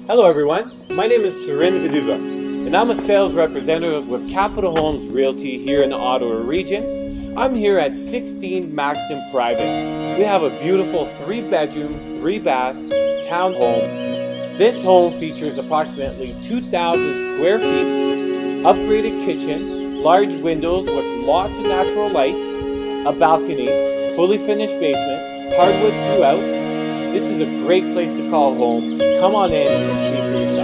Hello everyone, my name is Sorin Vaduva, and I'm a sales representative with Capital Homes Realty here in the Ottawa region. I'm here at 16 Maxton Private. We have a beautiful 3-bedroom, 3-bath townhome. This home features approximately 2,000 square feet, upgraded kitchen, large windows with lots of natural light, a balcony, fully finished basement, hardwood throughout. This is a great place to call home. Come on in and see for yourself.